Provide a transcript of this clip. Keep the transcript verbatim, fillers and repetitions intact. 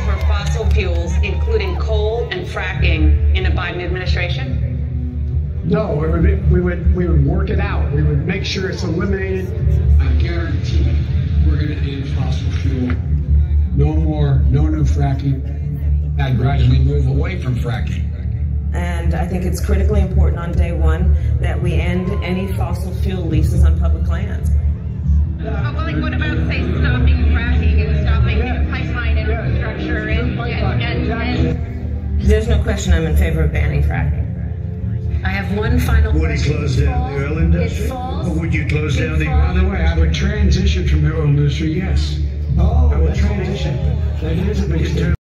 for fossil fuels, including coal and fracking, in a Biden administration? No, we would, we would, we would work it out. We would make sure it's eliminated. I guarantee we're going to end fossil fuel. No more, no new fracking. And gradually move away from fracking. And I think it's critically important on day one that we end any fossil fuel leases on public lands. But well, like, what about, say, stopping fracking and stopping yeah. pipeline infrastructure and, and, and, and... There's no question I'm in favor of banning fracking. I have one final would question. Would you close down the oil industry? Or would you close down the oil industry? By the way, I would transition from the oil industry, yes. Oh, I would transition. That is a big step.